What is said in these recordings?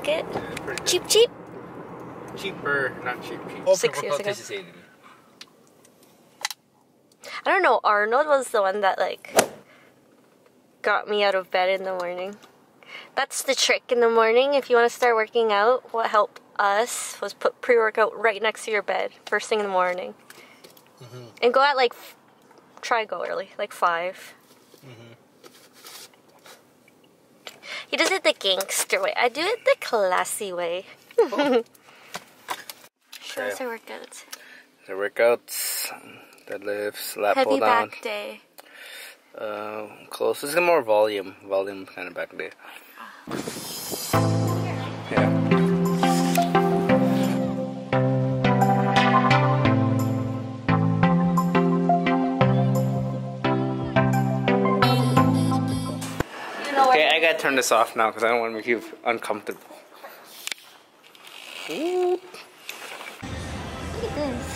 like it? Pretty Cheap, good. cheap? Cheaper, not cheap. 6 years ago. I don't know, Arnold was the one that like got me out of bed in the morning. That's the trick in the morning. If you want to start working out, what helped us was put pre-workout right next to your bed first thing in the morning. And go at like, try go early, like 5. He does it the gangster way. I do it the classy way. Show us our workouts. The workouts, deadlifts, lat pull Heavy down. back day. Close. This is more volume kind of back day. Yeah. Okay, I gotta turn this off now because I don't want to make you uncomfortable. Ooh. Look at this.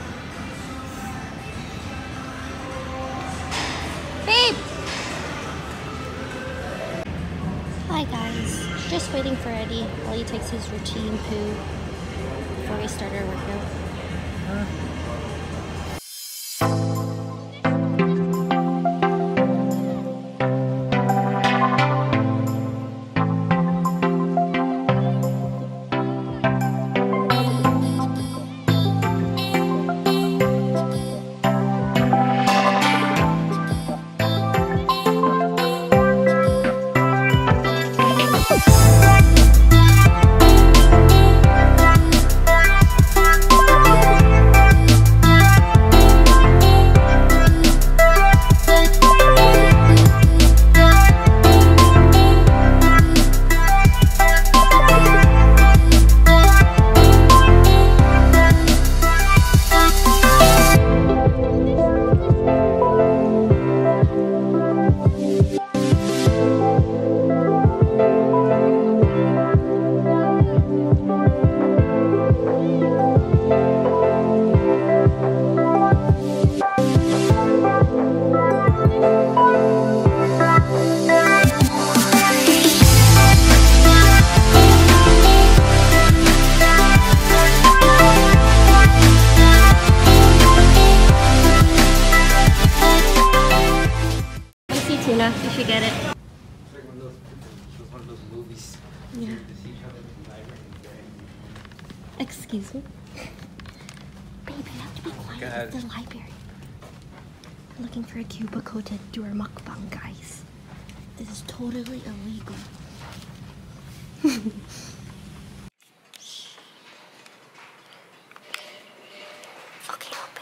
Babe! Hi guys. Just waiting for Eddie while he takes his routine poo before we start our workout. You should get it. It's like one of those movies. Yeah. Excuse me? Babe, you have to be quiet. It's the library. We're looking for a cubicle to do our mukbang, guys. This is totally illegal. Okay, open.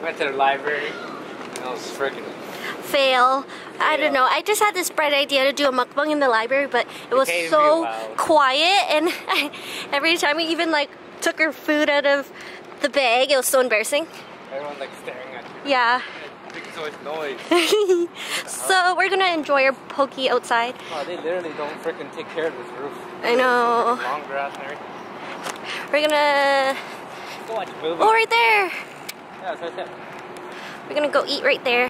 went to the library and it was freaking fail. I don't know. I just had this bright idea to do a mukbang in the library, but it was so quiet, and every time we even like took our food out of the bag, it was so embarrassing. Everyone like staring at you. Yeah. Making so much noise. So we're gonna enjoy our poke outside. Oh, they literally don't freaking take care of this roof. I know. Long grass and everything. We're gonna Go watch a movie. go right there. Yeah, that's right there. We're gonna go eat right there.